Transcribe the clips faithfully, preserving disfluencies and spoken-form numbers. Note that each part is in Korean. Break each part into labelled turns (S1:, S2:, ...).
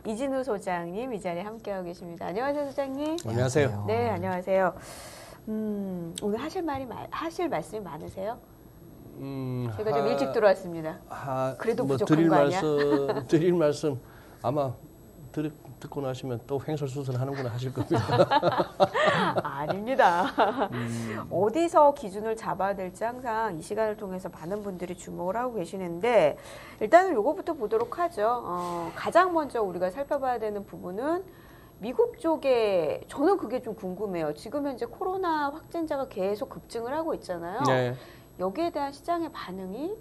S1: 이진우 소장님 이 자리에 함께하고 계십니다. 안녕하세요, 소장님.
S2: 안녕하세요.
S1: 네, 안녕하세요. 음, 오늘 하실 말이 하실 말씀이 많으세요? 음, 제가 좀 하, 일찍 들어왔습니다. 하, 그래도 뭐 부족한
S2: 드릴
S1: 거 아니야?
S2: 말씀, 드릴 말씀 아마 들, 듣고 나시면 또 횡설수설하는구나 하실 겁니다.
S1: 아닙니다. 음. 어디서 기준을 잡아야 될지 항상 이 시간을 통해서 많은 분들이 주목을 하고 계시는데 일단은 요거부터 보도록 하죠. 어, 가장 먼저 우리가 살펴봐야 되는 부분은 미국 쪽에 저는 그게 좀 궁금해요. 지금 현재 코로나 확진자가 계속 급증을 하고 있잖아요. 네. 여기에 대한 시장의 반응이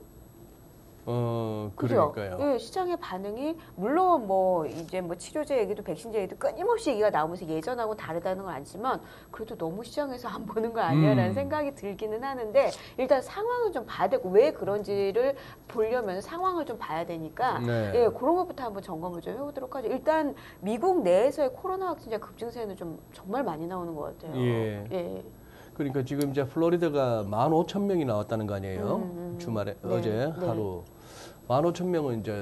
S2: 어, 그러니까요.
S1: 네, 시장의 반응이 물론 뭐 이제 뭐 치료제 얘기도 백신제 얘기도 끊임없이 얘기가 나오면서 예전하고 다르다는 건 아니지만 그래도 너무 시장에서 안 보는 거 아니야라는 음. 생각이 들기는 하는데 일단 상황을 좀 봐야 되고 왜 그런지를 보려면 상황을 좀 봐야 되니까 네. 예, 그런 것부터 한번 점검을 좀 해보도록 하죠. 일단 미국 내에서의 코로나 확진자 급증세는 좀 정말 많이 나오는 것 같아요. 예. 예.
S2: 그러니까 지금 이제 플로리다가 만 오천 명이 나왔다는 거 아니에요? 음, 주말에 네, 어제 네. 하루 만 오천 명은 이제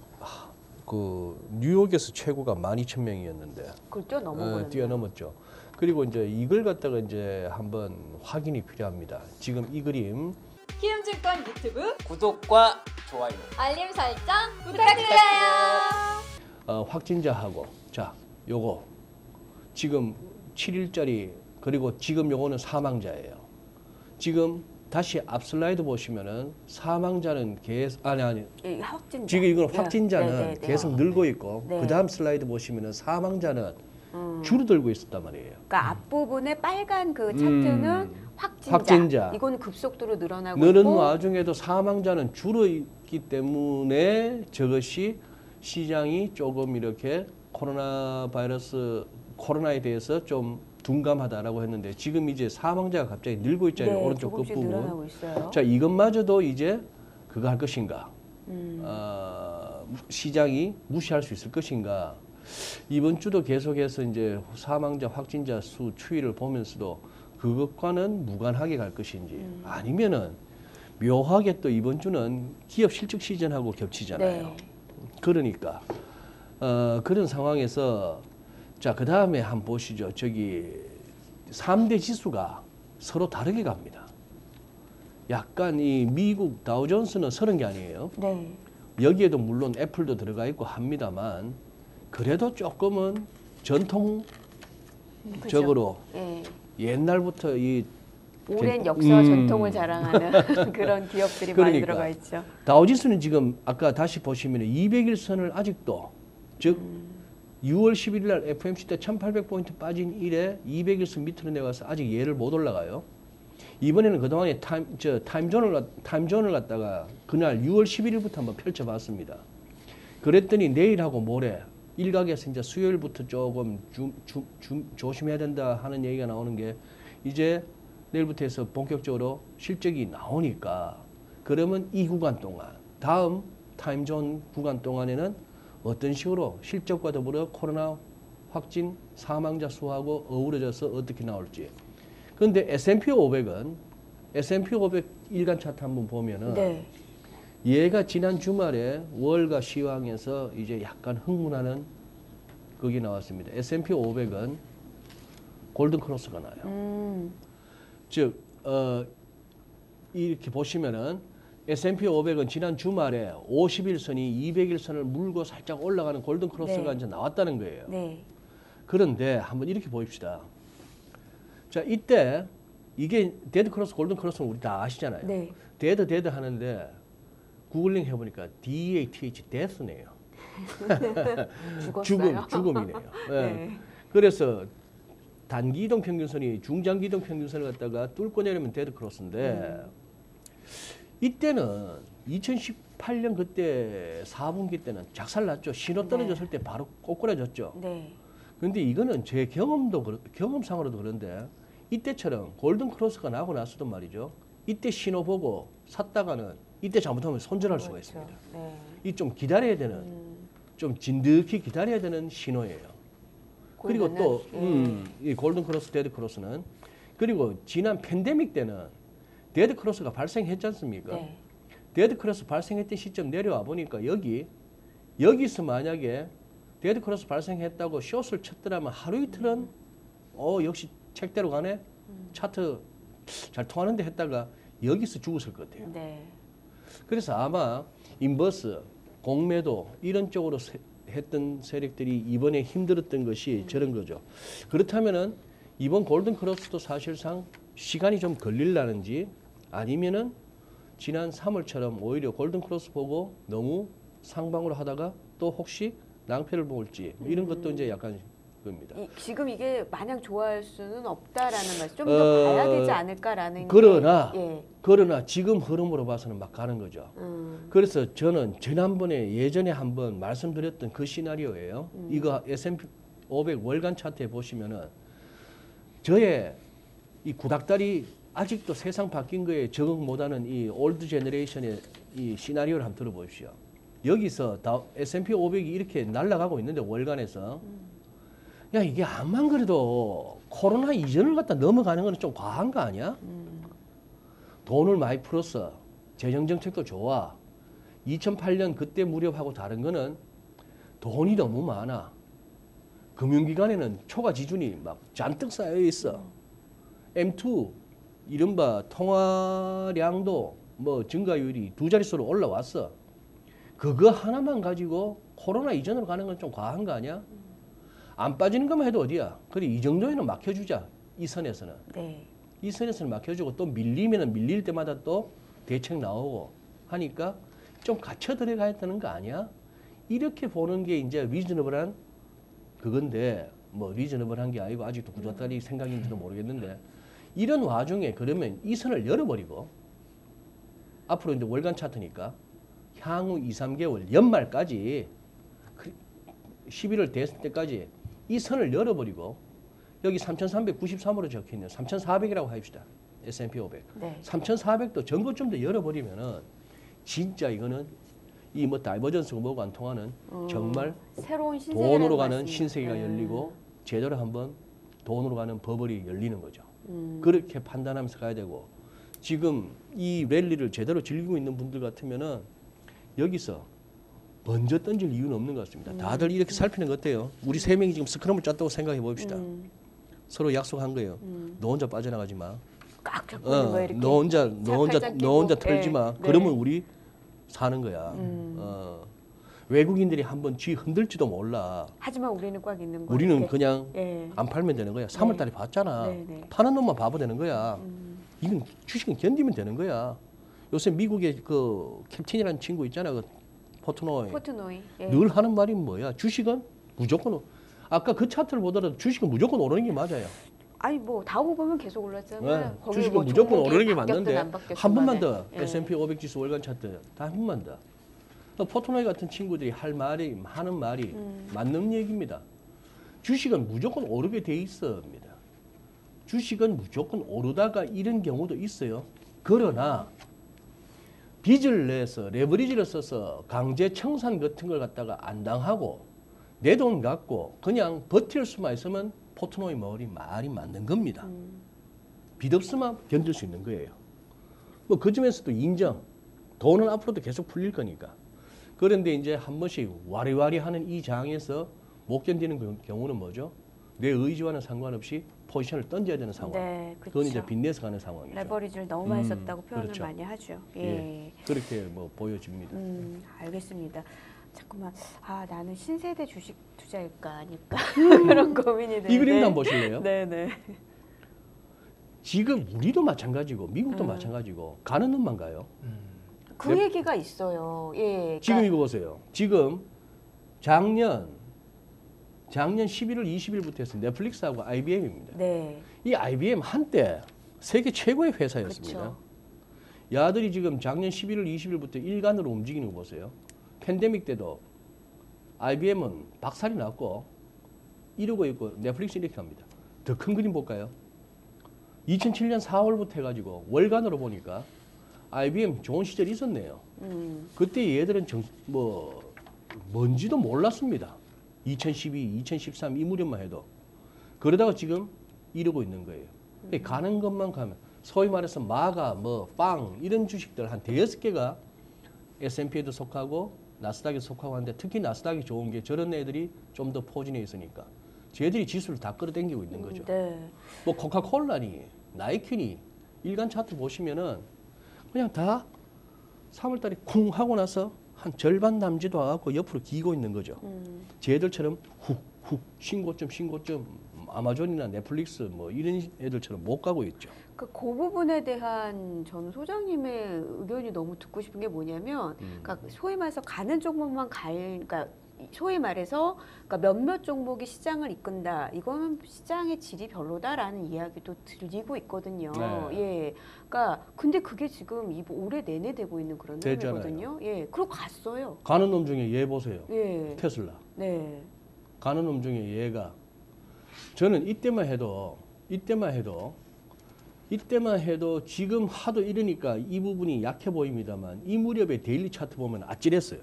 S2: 그 뉴욕에서 최고가 만 이천 명이었는데
S1: 그걸 뛰어넘어
S2: 어, 뛰어넘었죠. 그리고 이제 이걸 갖다가 이제 한번 확인이 필요합니다. 지금 이 그림
S3: 키움증권 유튜브
S4: 구독과 좋아요,
S3: 알림 설정 부탁드려요.
S2: 어, 확진자하고 자 요거 지금 칠 일짜리 그리고 지금 요거는 사망자예요. 지금 다시 앞 슬라이드 보시면은 사망자는 계속 아니 아니
S1: 예, 확진자.
S2: 지금 이건 확진자는 네, 네, 네, 계속
S1: 네.
S2: 늘고 있고
S1: 네.
S2: 그 다음 슬라이드 보시면은 사망자는 음. 줄어들고 있었단 말이에요.
S1: 그러니까 앞부분에 빨간 그 차트는 음. 확진자.
S2: 확진자.
S1: 이거는 급속도로 늘어나고
S2: 늘은
S1: 있고.
S2: 와중에도 사망자는 줄어있기 때문에 저것이 시장이 조금 이렇게 코로나 바이러스 코로나에 대해서 좀 둔감하다라고 했는데 지금 이제 사망자가 갑자기 늘고 있잖아요.
S1: 네,
S2: 오른쪽 끝부분.
S1: 있어요.
S2: 자, 이것마저도 이제 그거 할 것인가? 음. 어, 시장이 무시할 수 있을 것인가? 이번 주도 계속해서 이제 사망자 확진자 수 추이를 보면서도 그것과는 무관하게 갈 것인지 음. 아니면은 묘하게 또 이번 주는 기업 실적 시즌하고 겹치잖아요. 네. 그러니까 어, 그런 상황에서 자, 그 다음에 한번 보시죠. 저기 삼 대 지수가 서로 다르게 갑니다. 약간 이 미국 다우존스는 서른 개 아니에요.
S1: 네.
S2: 여기에도 물론 애플도 들어가 있고 합니다만 그래도 조금은 전통적으로 네. 옛날부터 이
S1: 오랜 전, 역사와 음. 전통을 자랑하는 그런 기업들이
S2: 그러니까,
S1: 많이 들어가 있죠.
S2: 다우지수는 지금 아까 다시 보시면 이백 일선을 아직도 즉 음. 유월 십일일 날 에프오엠씨 때 천팔백 포인트 빠진 이래 이백 일선 밑으로 내려가서 아직 얘를 못 올라가요. 이번에는 그동안에 타임, 저, 타임존을, 타임존을 갖다가 그날 유월 십일일부터 한번 펼쳐봤습니다. 그랬더니 내일하고 모레 일각에서 이제 수요일부터 조금 주, 주, 주, 조심해야 된다 하는 얘기가 나오는 게 이제 내일부터 해서 본격적으로 실적이 나오니까 그러면 이 구간 동안 다음 타임존 구간 동안에는 어떤 식으로 실적과 더불어 코로나 확진 사망자 수하고 어우러져서 어떻게 나올지. 그런데 에스 앤 피 오백은 에스 앤 피 오백 일간 차트 한번 보면은 네. 얘가 지난 주말에 월가 시황에서 이제 약간 흥분하는 그게 나왔습니다. 에스 앤 피 오백은 골든 크로스가 나요. 음. 즉 어, 이렇게 보시면은 에스 앤 피 오백은 지난 주말에 오십 일선이 이백 일선을 물고 살짝 올라가는 골든 크로스가 네. 이제 나왔다는 거예요. 네. 그런데 한번 이렇게 보입시다. 자, 이때 이게 데드 크로스, 골든 크로스는 우리 다 아시잖아요. 네. 데드 데드 하는데 구글링 해보니까 디 에이 티 에이치 데스네요. 죽음, 죽음이네요. 네. 네. 그래서 단기 이동 평균선이 중장기 이동 평균선을 갖다가 뚫고 내리면 데드 크로스인데 음. 이때는 이천십팔 년 그때 사 분기 때는 작살났죠. 신호 떨어졌을 네. 때 바로 꼬꾸라졌죠. 네. 그런데 이거는 제 경험도 경험상으로도 그런데 이때처럼 골든 크로스가 나고 나서도 말이죠. 이때 신호 보고 샀다가는 이때 잘못하면 손절할 그렇죠. 수가 있습니다. 네. 이 좀 기다려야 되는, 음. 좀 진득히 기다려야 되는 신호예요. 그리고 또 음, 이 골든 크로스, 데드 크로스는 그리고 지난 팬데믹 때는 데드 크로스가 발생했지 않습니까? 네. 데드 크로스 발생했던 시점 내려와 보니까 여기 여기서 만약에 데드 크로스 발생했다고 숏을 쳤더라면 하루 이틀은 어 역시 책대로 가네. 차트 잘 통하는데 했다가 여기서 죽었을 것 같아요.
S1: 네.
S2: 그래서 아마 인버스, 공매도 이런 쪽으로 세, 했던 세력들이 이번에 힘들었던 것이 음. 저런 거죠. 그렇다면은 이번 골든 크로스도 사실상 시간이 좀 걸릴라는지 아니면은 지난 삼월처럼 오히려 골든 크로스 보고 너무 상방으로 하다가 또 혹시 낭패를 볼지 이런 것도 이제 약간 겁니다.
S1: 이, 지금 이게 마냥 좋아할 수는 없다라는 말씀. 좀 더
S2: 어,
S1: 봐야 되지 않을까라는.
S2: 그러나
S1: 게, 예.
S2: 그러나 지금 흐름으로 봐서는 막 가는 거죠.
S1: 음.
S2: 그래서 저는 지난번에 예전에 한번 말씀드렸던 그 시나리오예요.
S1: 음.
S2: 이거 에스 앤 피 오백 월간 차트에 보시면은 저의 이 구닥다리 아직도 세상 바뀐 거에 적응 못하는 이 올드 제너레이션의 이 시나리오를 한번 들어보십시오. 여기서 다 에스 앤 피 오백이 이렇게 날아가고 있는데 월간에서
S1: 음.
S2: 야 이게 암만 그래도 코로나 이전을 갖다 넘어가는 건 좀 과한 거 아니야?
S1: 음.
S2: 돈을 많이 풀었어. 재정 정책도 좋아. 이천팔 년 그때 무렵하고 다른 거는 돈이 너무 많아. 금융기관에는 초과 지준이 막 잔뜩 쌓여 있어. 엠 투 이른바 통화량도 뭐 증가율이 두 자릿수로 올라왔어. 그거 하나만 가지고 코로나 이전으로 가는 건 좀 과한 거 아니야? 안 빠지는 것만 해도 어디야? 그래 이 정도에는 막혀주자. 이 선에서는.
S1: 네.
S2: 이 선에서는 막혀주고 또 밀리면은 밀릴 때마다 또 대책 나오고 하니까 좀 갇혀 들어가야 되는 거 아니야? 이렇게 보는 게 이제 리즈너블한 그건데 뭐 리즈너블한 게 아니고 아직도 구닥다리 생각인지도 모르겠는데 이런 와중에 그러면 이 선을 열어버리고 앞으로 이제 월간 차트니까 향후 이, 삼 개월 연말까지 십일월 됐을 때까지 이 선을 열어버리고 여기 삼천삼백구십삼으로 적혀있네요. 삼천사백이라고 합시다. 에스 앤 피 오백.
S1: 네.
S2: 삼천사백도 전고점도 열어버리면은 진짜 이거는 이 뭐 다이버전스가 뭐가 안 통하는
S1: 음,
S2: 정말
S1: 새로운 신세계라는
S2: 돈으로 가는
S1: 말씀이에요.
S2: 신세계가
S1: 네.
S2: 열리고 제대로 한번 돈으로 가는 버블이 열리는 거죠.
S1: 음.
S2: 그렇게 판단하면서 가야 되고 지금 이 랠리를 제대로 즐기고 있는 분들 같으면은 여기서 먼저 던질 이유는 없는 것 같습니다.
S1: 음.
S2: 다들 이렇게 살피는 것 같아요. 우리 세 명이 지금 스크럼을 짰다고 생각해 봅시다.
S1: 음.
S2: 서로 약속한 거예요.
S1: 음.
S2: 너 혼자 빠져나가지 마.
S1: 꽉 잡고 있는
S2: 어,
S1: 거예요, 이렇게.
S2: 너 혼자 너 혼자
S1: 팔짱
S2: 너 혼자
S1: 끼고.
S2: 털지
S1: 네,
S2: 마.
S1: 네.
S2: 그러면 우리 사는 거야.
S1: 음.
S2: 어, 외국인들이 한번 쥐 흔들지도 몰라.
S1: 하지만 우리는 꽉 있는 거예요.
S2: 우리는
S1: 이렇게.
S2: 그냥
S1: 예.
S2: 안 팔면 되는 거야. 삼월 달에 봤잖아.
S1: 네, 네.
S2: 파는 놈만 바보 되는 거야.
S1: 음.
S2: 이건 주식은 견디면 되는 거야. 요새 미국의 그 캡틴이라는 친구 있잖아. 그 포트노이.
S1: 포트노이. 예.
S2: 늘 하는 말이 뭐야? 주식은 무조건 아까 그 차트를 보더라도 주식은 무조건 오르는 게 맞아요.
S1: 아니 뭐 다우고 보면 계속 올랐잖아요.
S2: 네,
S1: 거기
S2: 주식은
S1: 뭐
S2: 무조건
S1: 종목이
S2: 오르는 게
S1: 바뀌었든
S2: 맞는데
S1: 안 바뀌었든
S2: 한 번만
S1: 간에.
S2: 더
S1: 예.
S2: 에스 앤 피 오백 지수 월간 차트 다 한 번만 더. 포트노이 같은 친구들이 할 말이 하는 말이
S1: 음.
S2: 맞는 얘기입니다. 주식은 무조건 오르게 돼 있습니다. 주식은 무조건 오르다가 이런 경우도 있어요. 그러나 빚을 내서 레버리지를 써서 강제 청산 같은 걸 갖다가 안 당하고 내 돈 갖고 그냥 버틸 수만 있으면 포트노이 머리 말이 맞는 겁니다.
S1: 음.
S2: 빚 없으면 견딜 수 있는 거예요. 뭐 그 점에서도 인정. 돈은 앞으로도 계속 풀릴 거니까. 그런데 이제 한 번씩 와리와리 하는 이 장에서 못 견디는 그 경우는 뭐죠? 내 의지와는 상관없이 포지션을 던져야 되는 상황.
S1: 네, 그렇죠.
S2: 그건 이제 빚내서 가는 상황이죠.
S1: 레버리지를 너무 많이
S2: 음,
S1: 썼다고 표현을
S2: 그렇죠.
S1: 많이 하죠. 예.
S2: 예. 그렇게 뭐 보여집니다.
S1: 음, 알겠습니다. 잠깐만, 아 나는 신세대 주식 투자일까 아닐까 그런 고민이 되는데.
S2: 이 그림 한번 보실래요?
S1: 네네.
S2: 지금 우리도 마찬가지고 미국도
S1: 음.
S2: 마찬가지고 가는 놈만 가요.
S1: 그
S2: 네.
S1: 얘기가 있어요. 예. 그러니까
S2: 지금 이거 보세요. 지금 작년 작년 십일월 이십일부터 해서 넷플릭스하고 아이비엠입니다.
S1: 네.
S2: 이 아이비엠 한때 세계 최고의 회사였습니다.
S1: 그렇죠.
S2: 야들이 지금 작년 십일월 이십일부터 일간으로 움직이는 거 보세요. 팬데믹 때도 아이비엠은 박살이 났고 이러고 있고 넷플릭스 이렇게 합니다. 더 큰 그림 볼까요? 이천칠 년 사월부터 해가지고 월간으로 보니까 아이비엠 좋은 시절이 있었네요.
S1: 음.
S2: 그때 얘들은 정, 뭐 뭔지도 몰랐습니다. 이천십이, 이천십삼 이 무렵만 해도 그러다가 지금 이러고 있는 거예요.
S1: 음.
S2: 가는 것만 가면 소위 말해서 마가 뭐 빵 이런 주식들 한 대여섯 개가 에스 앤 피에도 속하고 나스닥에 속하고 하는데 특히 나스닥이 좋은 게 저런 애들이 좀 더 포진해 있으니까 쟤들이 지수를 다 끌어당기고 있는 거죠.
S1: 네.
S2: 뭐 코카콜라니 나이키니 일간 차트 보시면은 그냥 다 삼월 달에 쿵 하고 나서 한 절반 남지도 않고 옆으로 기고 있는 거죠.
S1: 음.
S2: 쟤들처럼 훅훅 신고점 신고점 아마존이나 넷플릭스 뭐 이런 애들처럼 못 가고 있죠.
S1: 그, 그 부분에 대한 전 소장님의 의견이 너무 듣고 싶은 게 뭐냐면,
S2: 음.
S1: 그러니까 소위 말해서 가는 종목만 갈, 그러니까 소위 말해서 그러니까 몇몇 종목이 시장을 이끈다. 이거는 시장의 질이 별로다라는 이야기도 들리고 있거든요.
S2: 네.
S1: 예, 그러니까 근데 그게 지금 이 올해 내내 되고 있는 그런
S2: 됐잖아요.
S1: 흐름이거든요. 예, 그리고 갔어요.
S2: 가는 놈 중에 얘 보세요.
S1: 예,
S2: 테슬라.
S1: 네,
S2: 가는 놈 중에 얘가 저는 이때만 해도 이때만 해도 이때만 해도 지금 하도 이러니까 이 부분이 약해 보입니다만 이 무렵에 데일리 차트 보면 아찔했어요.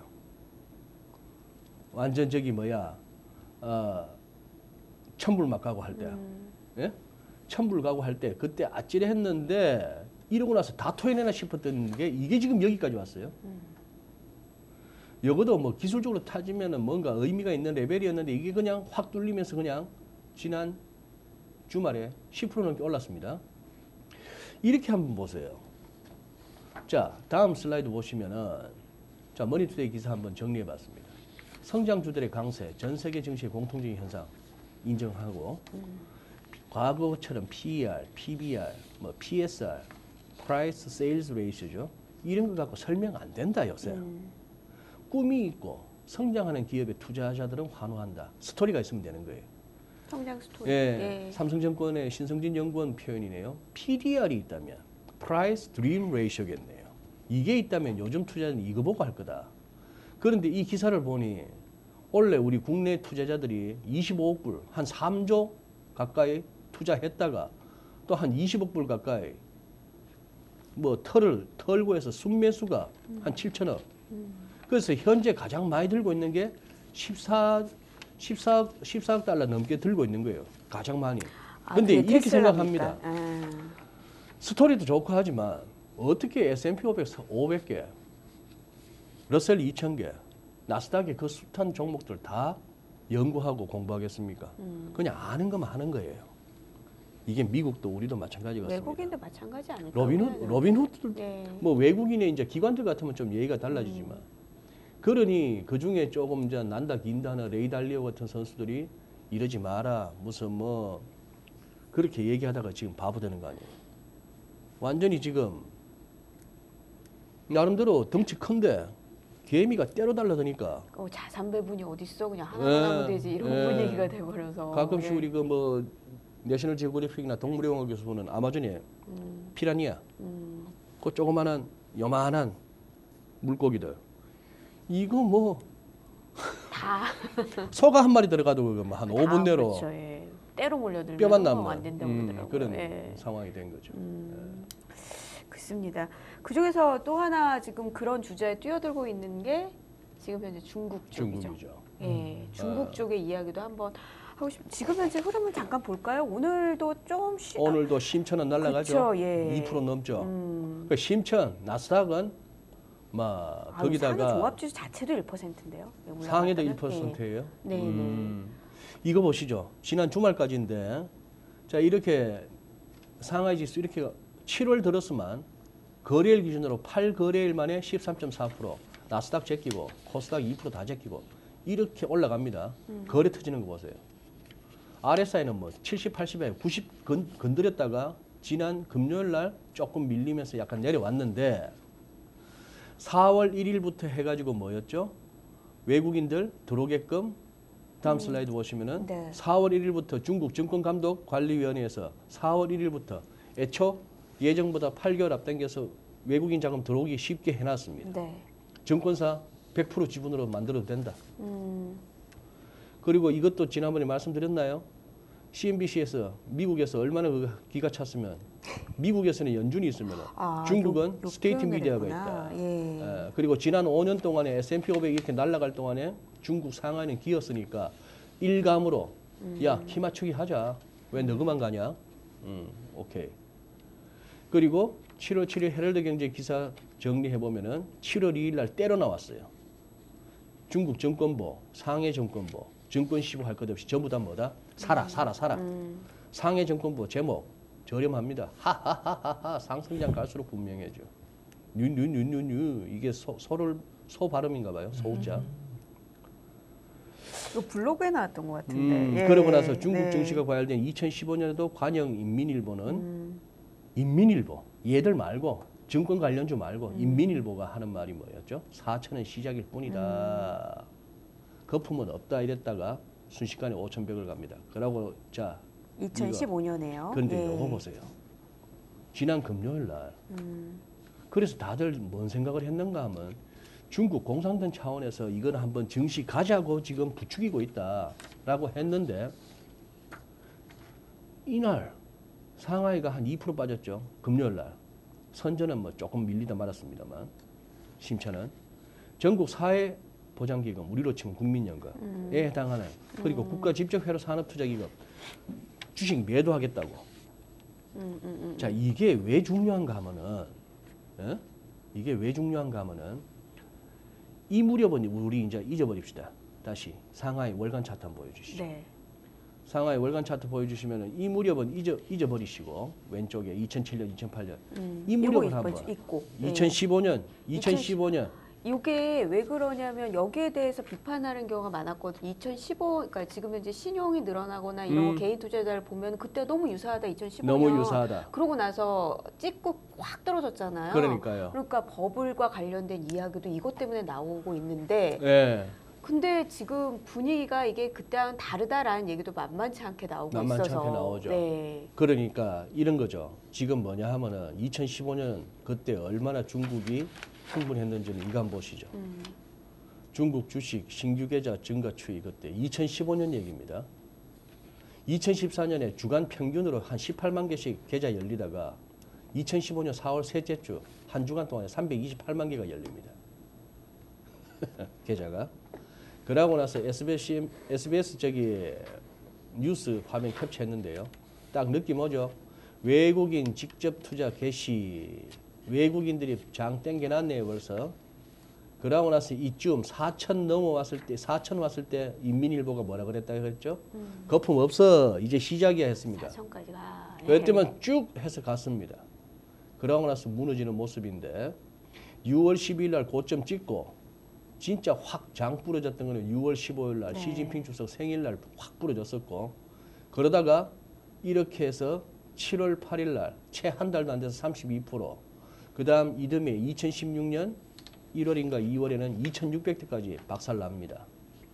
S2: 완전 저기 뭐야 어, 천불 막 가고 할 때,
S1: 음.
S2: 예? 천불 가고 할 때 그때 아찔했는데 이러고 나서 다 토해내나 싶었던 게 이게 지금 여기까지 왔어요.
S1: 음.
S2: 여기도 뭐 기술적으로 타지면은 뭔가 의미가 있는 레벨이었는데 이게 그냥 확 뚫리면서 그냥 지난 주말에 십 퍼센트 넘게 올랐습니다. 이렇게 한번 보세요. 자, 다음 슬라이드 보시면은 자, 머니투데이 기사 한번 정리해 봤습니다. 성장주들의 강세, 전 세계 증시의 공통적인 현상 인정하고
S1: 음.
S2: 과거처럼 피이알, 피비알, 뭐 피에스알, Price Sales Ratio죠. 이런 거 갖고 설명 안 된다 요새.
S1: 음.
S2: 꿈이 있고 성장하는 기업의 투자자들은 환호한다. 스토리가 있으면 되는 거예요.
S1: 성장 스토리.
S2: 예,
S1: 예.
S2: 삼성증권의 신성진 연구원 표현이네요. 피디알이 있다면 Price Dream Ratio겠네요. 이게 있다면 요즘 투자자는 이거 보고 할 거다. 그런데 이 기사를 보니 원래 우리 국내 투자자들이 이십오억 불, 한 삼조 가까이 투자했다가 또 한 이십억 불 가까이 뭐 털을 털고 해서 순매수가
S1: 음.
S2: 한 칠천억.
S1: 음.
S2: 그래서 현재 가장 많이 들고 있는 게 십사, 십사억, 십사억 달러 넘게 들고 있는 거예요. 가장 많이.
S1: 아,
S2: 근데
S1: 그게
S2: 이렇게
S1: 테슬라입니까?
S2: 생각합니다.
S1: 아.
S2: 스토리도 좋고 하지만 어떻게 에스 앤 피 오백 개, 러셀 이천 개, 나스닥의 그 숱한 종목들 다 연구하고 공부하겠습니까?
S1: 음.
S2: 그냥 아는 것만 하는 거예요. 이게 미국도 우리도 마찬가지 같습니다.
S1: 외국인도 마찬가지 아닐까요?
S2: 로빈후, 로빈후드
S1: 네.
S2: 뭐 외국인의 이제 기관들 같으면 좀 예의가 달라지지만
S1: 음.
S2: 그러니 그 중에 조금 이제 난다 긴다나 레이달리오 같은 선수들이 이러지 마라 무슨 뭐 그렇게 얘기하다가 지금 바보 되는 거 아니에요. 완전히 지금 나름대로 덩치 큰데 개미가 때려 달라드니까
S1: 어, 자산 배분이 어디 있어? 그냥
S2: 예,
S1: 하나만 하면 되지 이런
S2: 예.
S1: 분위기가 돼버려서.
S2: 가끔씩
S1: 예.
S2: 우리 그 뭐 내셔널 지오그래픽이나 동물영화에서 보는 아마존의
S1: 음,
S2: 피라니아
S1: 음.
S2: 그 조그만한 요만한 물고기들 이거 뭐
S1: 다
S2: 소가 한 마리 들어가도 그거 뭐한 오 분 내로
S1: 그렇죠, 예. 때로 몰려들면
S2: 뼈만 남는
S1: 안 된다고
S2: 음,
S1: 그러더라고요.
S2: 그런
S1: 예.
S2: 상황이 된 거죠.
S1: 음, 그렇습니다. 그 중에서 또 하나 지금 그런 주제에 뛰어들고 있는 게 지금 현재 중국 쪽이죠.
S2: 중국이죠.
S1: 예, 중국
S2: 아.
S1: 쪽의 이야기도 한번 하고 싶. 지금 현재 흐름을 잠깐 볼까요? 오늘도 좀 쉬.
S2: 오늘도 심천은 날라가죠.
S1: 그쵸, 예.
S2: 이 퍼센트 넘죠.
S1: 음.
S2: 그 심천, 나스닥은 막
S1: 아유,
S2: 거기다가
S1: 상해 종합지수 자체도 일 퍼센트인데요.
S2: 상해도 일 퍼센트예요.
S1: 네, 네.
S2: 음, 이거 보시죠. 지난 주말까지인데 자 이렇게 상하이 지수 이렇게 칠월 들었으면 거래일 기준으로 팔 거래일 만에 십삼 점 사 퍼센트 나스닥 제끼고 코스닥 이 퍼센트 다 제끼고 이렇게 올라갑니다.
S1: 음.
S2: 거래 터지는 거 보세요. 알에스아이는 뭐 칠십, 팔십에 구십 건, 건드렸다가 지난 금요일 날 조금 밀리면서 약간 내려왔는데 사월 일일부터 해가지고 뭐였죠? 외국인들 들어오게끔 다음 슬라이드 보시면은
S1: 네.
S2: 사월 일일부터 중국 증권감독관리위원회에서 사월 일일부터 애초 예정보다 팔 개월 앞당겨서 외국인 자금 들어오기 쉽게 해놨습니다.
S1: 네.
S2: 증권사 백 퍼센트 지분으로 만들어도 된다.
S1: 음.
S2: 그리고 이것도 지난번에 말씀드렸나요? 씨엔비씨에서 미국에서 얼마나 그 기가 찼으면 미국에서는 연준이 있으면
S1: 아,
S2: 중국은
S1: 요- 요
S2: 스테이트
S1: 표현을
S2: 미디어가
S1: 했구나.
S2: 있다.
S1: 예.
S2: 에, 그리고 지난 오 년 동안에 에스 앤 피 오백 이렇게 날아갈 동안에 중국 상하이는 기었으니까 일감으로
S1: 음.
S2: 야, 키 맞추기 하자. 왜 너그만 가냐? 음, 오케이. 그리고 칠월 칠일 헤럴드 경제 기사 정리해 보면은 칠월 이일 날 때려 나왔어요. 중국 정권보, 상해 정권보, 정권 시부할 것 없이 전부 다 뭐다? 사라, 사라, 사라.
S1: 음.
S2: 상해 정권보 제목 저렴합니다. 하하하하하 상승장 갈수록 분명해져. 뉴뉴뉴뉴뉴 이게 소, 소를 소 발음인가 봐요. 소자.
S1: 이거 블로그에 나왔던 것 같은데.
S2: 음,
S1: 예.
S2: 그러고 나서 중국
S1: 네.
S2: 정치가 과열된 이천십오 년에도 관영 인민일보는
S1: 음.
S2: 인민일보 얘들 말고 정권 관련주 말고
S1: 음.
S2: 인민일보가 하는 말이 뭐였죠? 사천은 시작일 뿐이다.
S1: 음.
S2: 거품은 없다 이랬다가 순식간에 오천백을 갑니다. 그러고 자
S1: 이천십오 년에요.
S2: 그런데
S1: 예.
S2: 요거 보세요. 지난 금요일 날
S1: 음.
S2: 그래서 다들 뭔 생각을 했는가 하면 중국 공산당 차원에서 이건 한번 증시 가자고 지금 부추기고 있다라고 했는데 이날 상하이가 한 이 퍼센트 빠졌죠. 금요일 날. 선전은 뭐 조금 밀리다 말았습니다만 심차는 전국 사회 보장기금 우리로 치면 국민연금에
S1: 음.
S2: 해당하는 그리고
S1: 음.
S2: 국가 직접회로 산업투자기금 주식 매도하겠다고.
S1: 음, 음, 음.
S2: 자 이게 왜 중요한가 하면은 예? 이게 왜 중요한가 하면은 이 무렵은 우리 이제 잊어버립시다. 다시 상하이 월간 차트 한번 보여주시죠.
S1: 네.
S2: 상하이 월간 차트 보여주시면은 이 무렵은 잊어 잊어버리시고 왼쪽에 이천칠 년, 이천팔 년
S1: 음.
S2: 이 무렵을
S1: 요거
S2: 한번
S1: 있- 있고. 네.
S2: 이천십오 년, 이천십오 년
S1: 이게 왜 그러냐면 여기에 대해서 비판하는 경우가 많았거든요. 이천십오, 그러니까 지금 현재 신용이 늘어나거나 이런
S2: 음.
S1: 거 개인 투자자를 보면 그때 너무 유사하다. 이천십오 년.
S2: 너무 유사하다.
S1: 그러고 나서 찍고 확 떨어졌잖아요.
S2: 그러니까요.
S1: 그러니까 버블과 관련된 이야기도 이것 때문에 나오고 있는데,
S2: 예.
S1: 근데 지금 분위기가 이게 그때와는 다르다라는 얘기도 만만치 않게 나오고
S2: 만만치
S1: 있어서.
S2: 않게 나오죠.
S1: 네.
S2: 그러니까 이런 거죠. 지금 뭐냐 하면은 이천십오 년 그때 얼마나 중국이 흥분했는지는 이거 한번 보시죠.
S1: 음.
S2: 중국 주식 신규 계좌 증가 추이 그때 이천십오 년 얘기입니다. 이천십사 년에 주간 평균으로 한 십팔만 개씩 계좌 열리다가 이천십오 년 사월 셋째 주 한 주간 동안에 삼백이십팔만 개가 열립니다. 계좌가. 그러고 나서 에스비에스, 에스비에스 저기 뉴스 화면 캡처했는데요. 딱 느낌 오죠? 외국인 직접 투자 개시. 외국인들이 장 땡겨놨네요 벌써. 그러고 나서 이쯤 사천 넘어왔을 때, 사천 왔을 때 인민일보가 뭐라 그랬다 그랬죠?
S1: 음.
S2: 거품 없어. 이제 시작이야 했습니다.
S1: 사천까지 가.
S2: 그때만 쭉 해서 갔습니다. 그러고 나서 무너지는 모습인데 유월 십이일 날 고점 찍고 진짜 확 장 부러졌던 거는 유월 십오일 날
S1: 네.
S2: 시진핑 주석 생일날 확 부러졌었고 그러다가 이렇게 해서 칠월 팔일 날 채 한 달도 안 돼서 삼십이 퍼센트 그 다음 이듬해 이천십육 년 일월인가 이월에는 이천육백 대까지 박살납니다.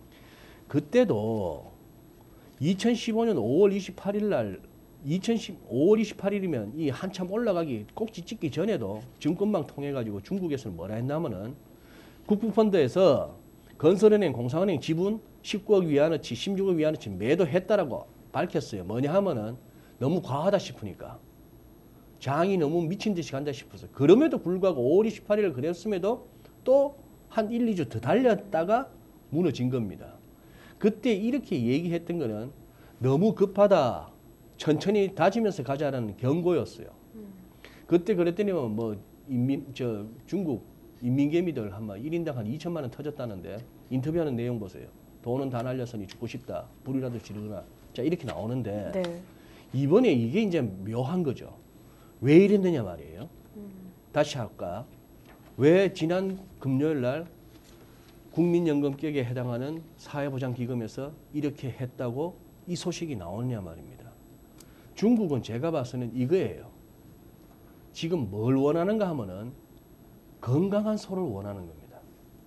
S2: 그때도 이천십오 년 오월 이십팔일 날 이천십 오월 이십팔일이면 이 한참 올라가기 꼭지 찍기 전에도 증권망 통해 가지고 중국에서는 뭐라 했냐면은 국부펀드에서 건설은행, 공상은행 지분 십구억 위안어치, 십육억 위안어치 매도했다라고 밝혔어요. 뭐냐 하면은 너무 과하다 싶으니까. 장이 너무 미친 듯이 간다 싶어서. 그럼에도 불구하고 오월 이십팔일을 그랬음에도 또 한 일, 이 주 더 달렸다가 무너진 겁니다. 그때 이렇게 얘기했던 거는 너무 급하다. 천천히 다지면서 가자라는 경고였어요. 그때 그랬더니 뭐 인민 저 중국 인민개미들 한마 일 인당 한 이천만 원 터졌다는데 인터뷰하는 내용 보세요. 돈은 다 날렸으니 죽고 싶다. 불이라도 지르거나. 자 이렇게 나오는데
S1: 네.
S2: 이번에 이게 이제 묘한 거죠. 왜 이랬느냐 말이에요.
S1: 음.
S2: 다시 할까? 왜 지난 금요일 날 국민연금격에 해당하는 사회보장기금에서 이렇게 했다고 이 소식이 나오느냐 말입니다. 중국은 제가 봐서는 이거예요. 지금 뭘 원하는가 하면은 건강한 소를 원하는 겁니다.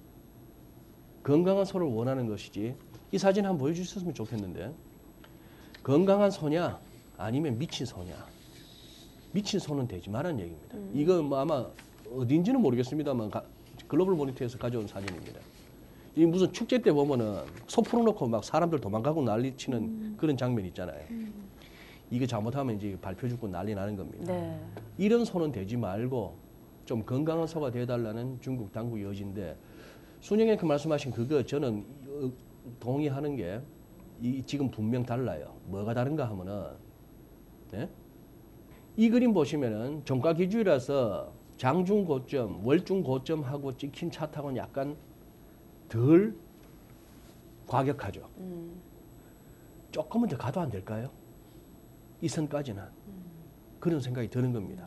S2: 건강한 소를 원하는 것이지. 이 사진 한번 보여주셨으면 좋겠는데 건강한 소냐 아니면 미친 소냐. 미친 소는 되지 말라는 얘기입니다.
S1: 음.
S2: 이거 뭐 아마 어딘지는 모르겠습니다만 가, 글로벌 모니터에서 가져온 사진입니다. 이 무슨 축제 때 보면은 소 풀어놓고 막 사람들 도망가고 난리치는
S1: 음.
S2: 그런 장면 있잖아요.
S1: 음.
S2: 이거 잘못하면 이제 발표 죽고 난리 나는 겁니다.
S1: 네.
S2: 이런 소는 되지 말고 좀 건강한 소가 되어달라는 중국 당국 여지인데 순영앵커 말씀하신 그거 저는 어, 동의하는 게 이 지금 분명 달라요. 뭐가 다른가 하면은 네? 이 그림 보시면은 종가 기준이라서 장중 고점, 월중 고점하고 찍힌 차트하고는 약간 덜 과격하죠.
S1: 음.
S2: 조금은 더 가도 안 될까요? 이 선까지는.
S1: 음.
S2: 그런 생각이 드는 겁니다.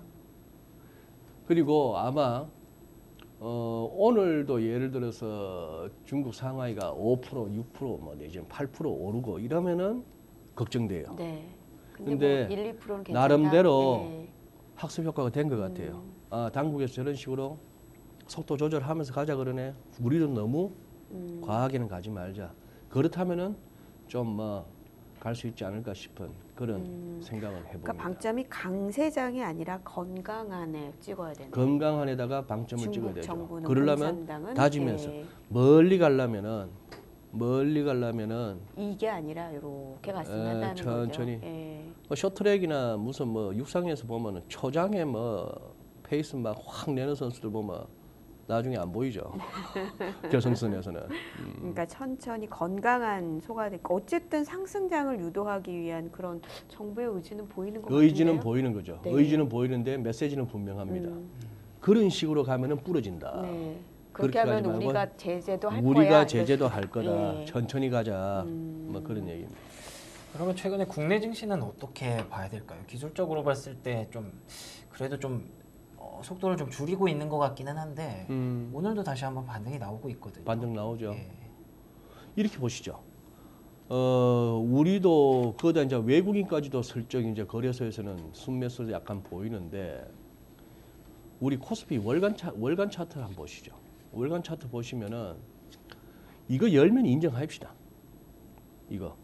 S2: 그리고 아마 어, 오늘도 예를 들어서 중국 상하이가 오 퍼센트, 육 퍼센트, 뭐 내지는 팔 퍼센트 오르고 이러면은 걱정돼요.
S1: 네. 근데,
S2: 근데
S1: 뭐 일, 이 퍼센트는 괜찮다.
S2: 나름대로
S1: 네.
S2: 학습 효과가 된 것 같아요.
S1: 음.
S2: 아, 당국에서 저런 식으로 속도 조절하면서 가자 그러네. 우리는 너무
S1: 음.
S2: 과하게는 가지 말자. 그렇다면은 좀 뭐 갈 수 있지 않을까 싶은 그런
S1: 음.
S2: 생각을 해봅니다.
S1: 그러니까 방점이 강세장이 아니라 건강한에 찍어야 되는.
S2: 건강한 에다가 방점을 찍어야
S1: 중국
S2: 되죠.
S1: 정부는
S2: 그러려면
S1: 공산당은
S2: 다지면서
S1: 예,
S2: 멀리 가려면은 멀리 가려면은
S1: 이게 아니라 이렇게 갔으면
S2: 에,
S1: 한다는
S2: 천천히.
S1: 거죠. 예.
S2: 뭐 쇼트랙이나 무슨 뭐 육상에서 보면은 초장에 뭐 페이스 막 확 내는 선수들 보면 나중에 안 보이죠. 결승선에서는. 음.
S1: 그러니까 천천히 건강한 소가 되고 어쨌든 상승장을 유도하기 위한 그런 정부의 의지는 보이는 것 같은데요.
S2: 의지는 보이는 거죠.
S1: 네.
S2: 의지는 보이는데 메시지는 분명합니다.
S1: 음,
S2: 그런 식으로 가면은 부러진다.
S1: 네.
S2: 그렇게
S1: 그렇게 하면
S2: 가지 말고
S1: 우리가 제재도 할
S2: 우리가
S1: 거야.
S2: 제재도 할 거다.
S1: 예.
S2: 천천히 가자.
S1: 음.
S2: 뭐 그런 얘기입니다.
S4: 그러면 최근에 국내 증시는 어떻게 봐야 될까요? 기술적으로 봤을 때 좀 그래도 좀 어, 속도를 좀 줄이고 있는 것 같기는 한데
S2: 음.
S4: 오늘도 다시 한번 반등이 나오고 있거든요.
S2: 반등 나오죠.
S4: 예.
S2: 이렇게 보시죠. 어, 우리도 거기다 이제 외국인까지도 슬쩍 이제 거래소에서는 순매수를 약간 보이는데 우리 코스피 월간 차 월간 차트 한번 보시죠. 월간 차트 보시면은 이거 열면 인정합시다. 이거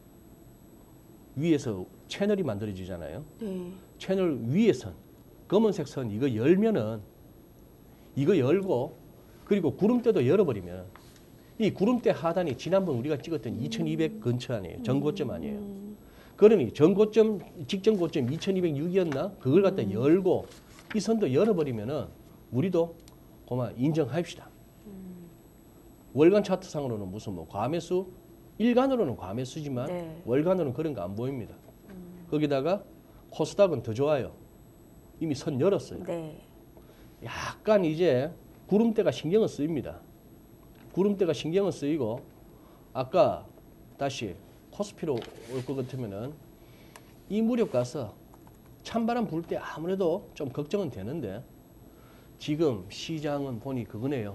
S2: 위에서 채널이 만들어지잖아요.
S1: 네.
S2: 채널 위에선 검은색 선 이거 열면은 이거 열고 그리고 구름대도 열어버리면 이 구름대 하단이 지난번 우리가 찍었던 이천이백 근처 아니에요. 전고점 아니에요.
S1: 음.
S2: 그러니 전고점 직전 고점 이천이백육이었나 그걸 갖다
S1: 음.
S2: 열고 이 선도 열어버리면은 우리도 고마 인정합시다.
S1: 음.
S2: 월간 차트상으로는 무슨 뭐 과매수 일간으로는 과매수지만
S1: 네.
S2: 월간으로는 그런 거 안 보입니다.
S1: 음.
S2: 거기다가 코스닥은 더 좋아요. 이미 선 열었어요.
S1: 네.
S2: 약간 이제 구름대가 신경은 쓰입니다. 구름대가 신경은 쓰이고 아까 다시 코스피로 올 것 같으면은 이 무렵 가서 찬바람 불 때 아무래도 좀 걱정은 되는데 지금 시장은 보니 그거네요.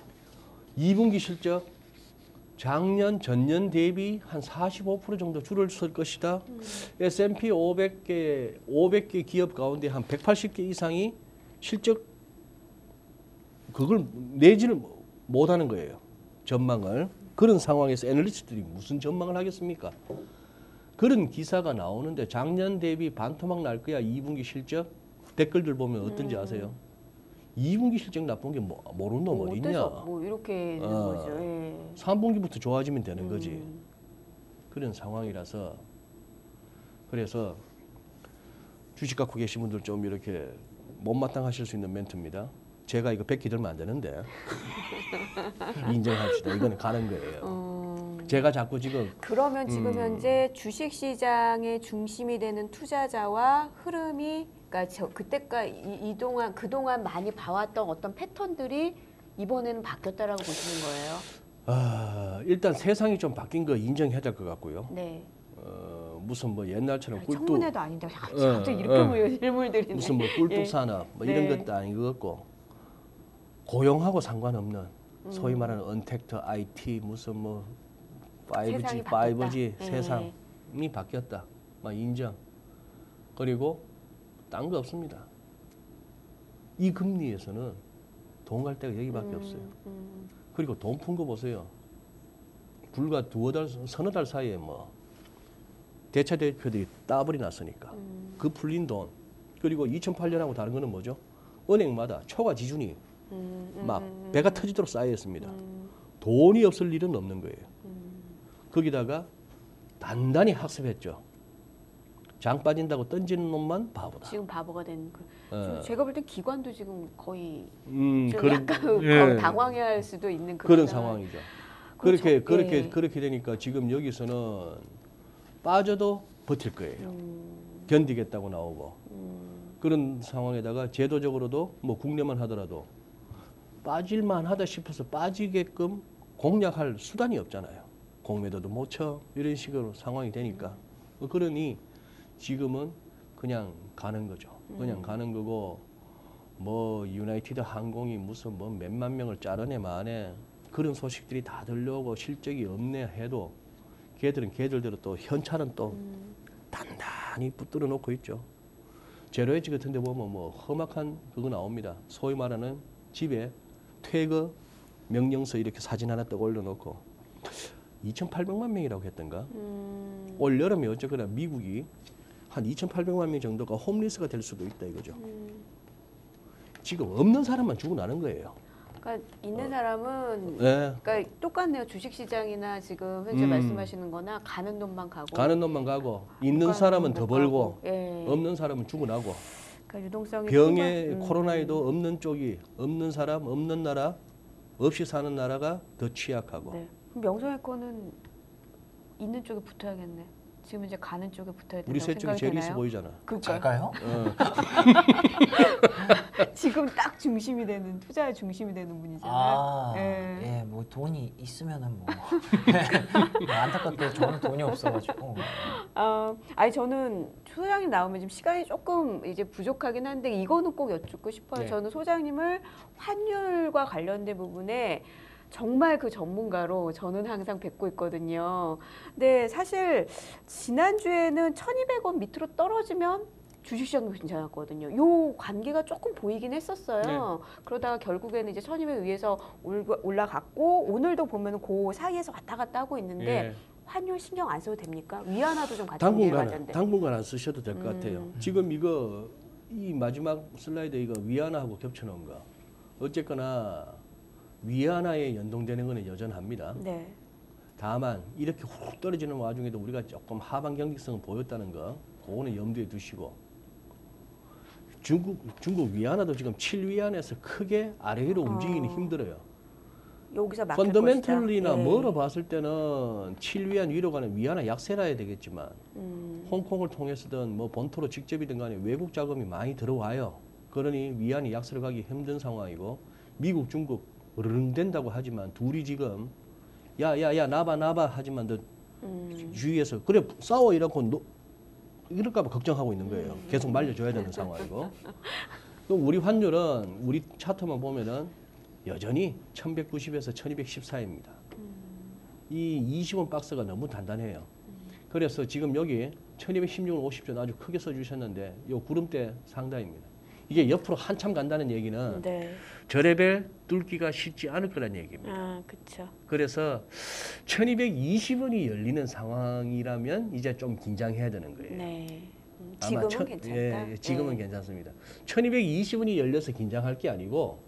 S2: 이 분기 실적 작년 전년 대비 한 사십오 퍼센트 정도 줄었을 것이다.
S1: 음.
S2: 에스 앤 피 오백 개 오백 개 기업 가운데 한 백팔십 개 이상이 실적 그걸 내지는 못하는 거예요. 전망을. 그런 상황에서 애널리스트들이 무슨 전망을 하겠습니까? 그런 기사가 나오는데 작년 대비 반토막 날 거야. 이 분기 실적 댓글들 보면 어떤지
S1: 음.
S2: 아세요? 이 분기 실적 나쁜 게 뭐, 모르는 놈
S1: 뭐
S2: 어딨냐?
S1: 어때서 뭐 이렇게 되는
S2: 어.
S1: 거죠. 예.
S2: 삼 분기부터 좋아지면 되는 거지.
S1: 음.
S2: 그런 상황이라서 그래서 주식 갖고 계신 분들 좀 이렇게 못마땅하실 수 있는 멘트입니다. 제가 이거 백기 들면 안 되는데 인정합시다. 이거는 가는 거예요.
S1: 음.
S2: 제가 자꾸 지금
S1: 그러면 지금
S2: 음.
S1: 현재 주식 시장의 중심이 되는 투자자와 흐름이 그러니까 저 그때까 이, 이동안 그동안 많이 봐왔던 어떤 패턴들이 이번에는 바뀌었다라고 보시는 거예요.
S2: 아, 일단 세상이 좀 바뀐 거 인정해야 될 것 같고요.
S1: 네.
S2: 어, 무슨 뭐 옛날처럼 꿀뚝
S1: 청문회도 아닌데 갑자기
S2: 어,
S1: 갑자기 이렇게
S2: 어.
S1: 모여 실물들이네.
S2: 무슨 뭐 꿀뚝
S1: 예.
S2: 산업 뭐
S1: 네.
S2: 이런 것도 아닌 것 같고 고용하고 상관없는 소위
S1: 음.
S2: 말하는 언택트 아이티 무슨 뭐 파이브 지,
S1: 세상이
S2: 파이브 지
S1: 바뀌었다. 예.
S2: 세상이 바뀌었다. 막 인정. 그리고 딴 거 없습니다. 이 금리에서는 돈 갈 데가 여기밖에
S1: 음,
S2: 없어요.
S1: 음.
S2: 그리고 돈 푼 거 보세요. 불과 두어 달, 서너 달 사이에 뭐 대차 대표들이 따블이 났으니까
S1: 음.
S2: 그 풀린 돈 그리고 이천팔 년하고 다른 거는 뭐죠? 은행마다 초과 지준이
S1: 음, 음,
S2: 막
S1: 음,
S2: 배가 터지도록 쌓여 있습니다.
S1: 음,
S2: 돈이 없을 일은 없는 거예요.
S1: 음.
S2: 거기다가 단단히 학습했죠. 장 빠진다고 던지는 놈만 바보다.
S1: 지금 바보가 된 그.
S2: 어.
S1: 좀 제가 볼 땐 기관도 지금 거의
S2: 음,
S1: 좀
S2: 그런,
S1: 약간
S2: 예.
S1: 당황해할 수도 있는 그런,
S2: 그런 상황이죠. 그렇게
S1: 저-
S2: 그렇게
S1: 예.
S2: 그렇게 되니까 지금 여기서는 빠져도 버틸 거예요.
S1: 음,
S2: 견디겠다고 나오고
S1: 음,
S2: 그런 상황에다가 제도적으로도 뭐 국내만 하더라도 빠질만 하다 싶어서 빠지게끔 공략할 수단이 없잖아요. 공매도도 못 쳐. 이런 식으로 상황이 되니까. 그러니 지금은 그냥 가는 거죠. 그냥
S1: 음.
S2: 가는 거고 뭐 유나이티드 항공이 무슨 뭐 몇만 명을 자르네 마네 그런 소식들이 다 들려오고 실적이 없네 해도 걔들은 걔들대로 또 현찰은 또
S1: 음.
S2: 단단히 붙들어 놓고 있죠. 제로에지 같은 데 보면 뭐 험악한 그거 나옵니다. 소위 말하는 집에 퇴거 명령서 이렇게 사진 하나 딱 올려놓고 이천팔백만 명이라고 했던가.
S1: 음.
S2: 올 여름에 어쨌거나 미국이 한 이천팔백만 명 정도가 홈리스가 될 수도 있다 이거죠.
S1: 음.
S2: 지금 없는 사람만 죽어나는 거예요.
S1: 그러니까 있는 사람은
S2: 네.
S1: 그러니까 똑같네요. 주식시장이나 지금 현재
S2: 음.
S1: 말씀하시는 거나 가는 놈만 가고
S2: 가는 놈만 가고 있는
S1: 가는
S2: 사람은
S1: 놈
S2: 더
S1: 못
S2: 벌고
S1: 가고. 예.
S2: 없는 사람은 죽어나고
S1: 그러니까 유동성이
S2: 병에
S1: 정말- 음.
S2: 코로나에도 없는 쪽이 없는 사람 없는 나라 없이 사는 나라가 더 취약하고
S1: 네. 그럼 명성의 거는 있는 쪽에 붙어야겠네. 지금 이제 가는 쪽에 붙어야 된다고
S2: 우리 셋 중에
S1: 생각이
S2: 제일
S1: 되나요?
S2: 있어 보이잖아.
S1: 그러니까
S4: 잘까요?
S2: 어.
S1: 지금 딱 중심이 되는 투자의 중심이 되는 분이잖아요.
S4: 아,
S1: 예.
S4: 예, 뭐 돈이 있으면은 뭐 안타깝게 저는 돈이 없어가지고
S1: 아, 아니 저는 소장님 나오면 지금 시간이 조금 이제 부족하긴 한데 이거는 꼭 여쭙고 싶어요.
S2: 네.
S1: 저는 소장님을 환율과 관련된 부분에 정말 그 전문가로 저는 항상 뵙고 있거든요. 근데 사실 지난주에는 천이백 원 밑으로 떨어지면 주식시장도 괜찮았거든요. 요 관계가 조금 보이긴 했었어요.
S2: 네.
S1: 그러다가 결국에는 이제 천이백 위에서 올라갔고 오늘도 보면 그 사이에서 왔다 갔다 하고 있는데
S2: 예.
S1: 환율 신경 안 써도 됩니까? 위안화도 좀 같이 문제가
S2: 당분간
S1: 마련돼.
S2: 당분간 안 쓰셔도 될 것
S1: 음.
S2: 같아요. 지금 이거 이 마지막 슬라이드 이거 위안화하고 겹쳐놓은 거 어쨌거나 위안화에 연동되는 거는 여전합니다.
S1: 네.
S2: 다만 이렇게 훅 떨어지는 와중에도 우리가 조금 하방 경직성을 보였다는 거 그거는 염두에 두시고 중국 중국 위안화도 지금 칠 위안에서 크게 아래 위로 움직이기
S1: 어.
S2: 힘들어요.
S1: 여기서 막힐
S2: 펀더멘털리나
S1: 것이다. 예.
S2: 뭐로 봤을 때는 칠 위안 위로 가는 위안화 약세라야 되겠지만
S1: 음.
S2: 홍콩을 통해서든 뭐 본토로 직접이든 간에 외국 자금이 많이 들어와요. 그러니 위안이 약세로 가기 힘든 상황이고 미국, 중국 으르릉 된다고 하지만 둘이 지금 야야야 나봐 나봐 하지만 너
S1: 음.
S2: 주위에서 그래 싸워 이러고 노, 이럴까 봐 걱정하고 있는 거예요.
S1: 음.
S2: 계속 말려줘야 되는 상황이고 또 우리 환율은 우리 차트만 보면은 여전히 천백구십에서 천이백십사입니다.
S1: 음.
S2: 이 이십 원 박스가 너무 단단해요. 그래서 지금 여기 천이백십육 원 오십 전 아주 크게 써주셨는데 이 구름대 상단입니다. 이게 옆으로 한참 간다는 얘기는
S1: 네.
S2: 저 레벨 뚫기가 쉽지 않을 거란 얘기입니다.
S1: 아, 그렇죠.
S2: 그래서 천이백이십 원이 열리는 상황이라면 이제 좀 긴장해야 되는 거예요.
S1: 네. 음,
S2: 아마
S1: 지금은
S2: 천-
S1: 괜찮다.
S2: 예, 예, 지금은
S1: 네.
S2: 괜찮습니다. 천이백이십 원이 열려서 긴장할 게 아니고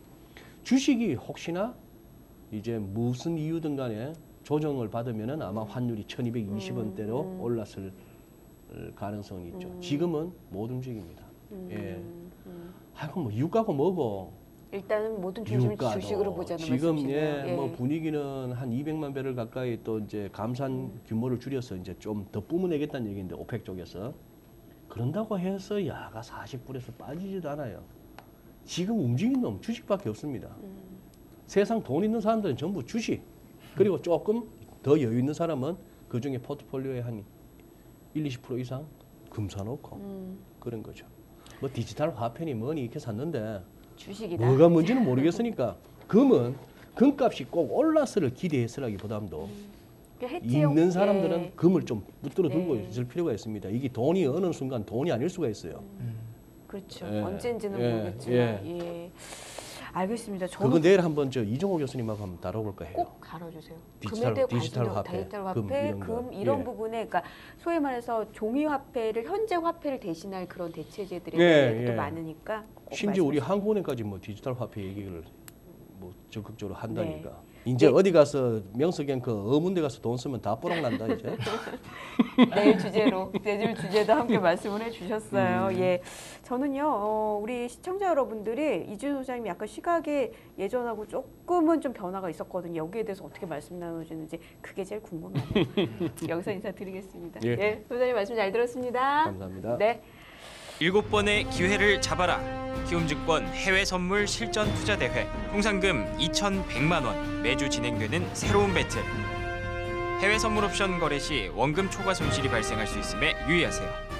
S2: 주식이 혹시나 이제 무슨 이유든 간에 조정을 받으면은 아마 환율이 천이백이십 원대로
S1: 음, 음.
S2: 올랐을 가능성이 있죠.
S1: 음.
S2: 지금은 못 움직입니다.
S1: 음,
S2: 예.
S1: 음.
S2: 하여뭐 유가고 뭐고
S1: 일단은 모든 중심을
S2: 유가도
S1: 주식으로 보자는
S2: 지금
S1: 말씀이시네요.
S2: 예, 뭐 분위기는 한 이백만 배럴 가까이 또 이제 감산
S1: 음.
S2: 규모를 줄여서 이제 좀 더 뿜어내겠다는 얘기인데 오펙 쪽에서 그런다고 해서 야가 사십 불에서 빠지지도 않아요. 지금 움직이는 놈 주식밖에 없습니다.
S1: 음.
S2: 세상 돈 있는 사람들은 전부 주식 그리고 조금 더 여유 있는 사람은 그 중에 포트폴리오에 한 일, 이십 퍼센트 이상 금 사놓고
S1: 음.
S2: 그런 거죠. 뭐 디지털 화폐니 뭐니 이렇게 샀는데
S1: 주식이다.
S2: 뭐가 뭔지는 모르겠으니까 금은 금값이 꼭 올랐을 기대했으라기보다도
S1: 그 해지용-
S2: 있는 사람들은
S1: 예.
S2: 금을 좀 붙들어 두고
S1: 네.
S2: 있을 필요가 있습니다. 이게 돈이 어느 순간 돈이 아닐 수가 있어요.
S1: 그렇죠.
S2: 예.
S1: 언제인지는
S2: 예.
S1: 모르겠지만
S2: 예.
S1: 예. 알겠습니다.
S2: 그거
S1: 저는
S2: 내일 한번 저 이종호 교수님하고 한번 다뤄볼까 해요.
S1: 꼭 다뤄주세요.
S2: 디지털-
S1: 금에 대해
S2: 디지털
S1: 관심도
S2: 화폐,
S1: 디지털
S2: 금
S1: 화폐,
S2: 이런 거.
S1: 금 이런
S2: 예.
S1: 부분에 그러니까 소위 말해서 종이 화폐를 현재 화폐를 대신할 그런 대체제들에
S2: 예,
S1: 대한 얘기도
S2: 예.
S1: 많으니까 꼭
S2: 심지어 우리
S1: 말씀하세요.
S2: 한국은행까지 뭐 디지털 화폐 얘기를 뭐 적극적으로 한다니까.
S1: 네.
S2: 이제
S1: 네.
S2: 어디 가서 명석형 그 어문대 가서 돈 쓰면 다 뽀록 난다 이제.
S1: 내일 주제로 내일 주제도 함께 말씀을 해주셨어요.
S2: 음.
S1: 예, 저는요 어, 우리 시청자 여러분들이 이준호 소장님 약간 시각에 예전하고 조금은 좀 변화가 있었거든요. 여기에 대해서 어떻게 말씀 나눠주는지 그게 제일 궁금하네요. 여기서 인사드리겠습니다.
S2: 예.
S1: 예, 소장님 말씀 잘 들었습니다.
S2: 감사합니다.
S1: 네.
S5: 일곱 번의 기회를 잡아라. 키움증권 해외 선물 실전 투자 대회. 통상금 이천백만 원 매주 진행되는 새로운 배틀. 해외 선물 옵션 거래 시 원금 초과 손실이 발생할 수 있음에 유의하세요.